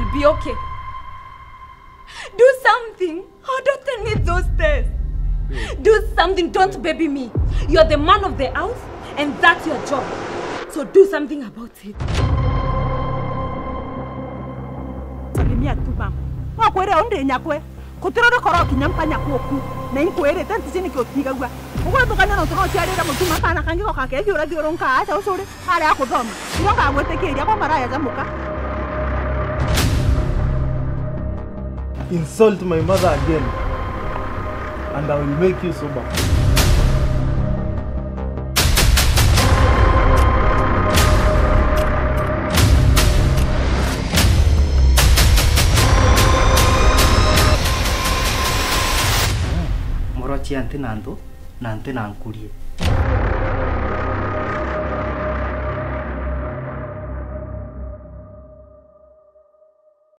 will be okay. Do something. Our daughter needs those tests. Do something. Don't baby me. You're the man of the house, and that's your job. So do something about it. Salimia tu mama. Wakwere onde nyakwe. Kutiroro koroki nyampa nyakoku. Na inkwere tanti sini kyotiga gwa. Uko tukanya no tuno cyarira mutuma kana kangiko kakege ura dioronka acha usore. Ari akudoma. Ironga agwetekeria kwa maraya zamuka. Insult my mother again, and I will make you sober. Morochi ante nanto, nante nankurie.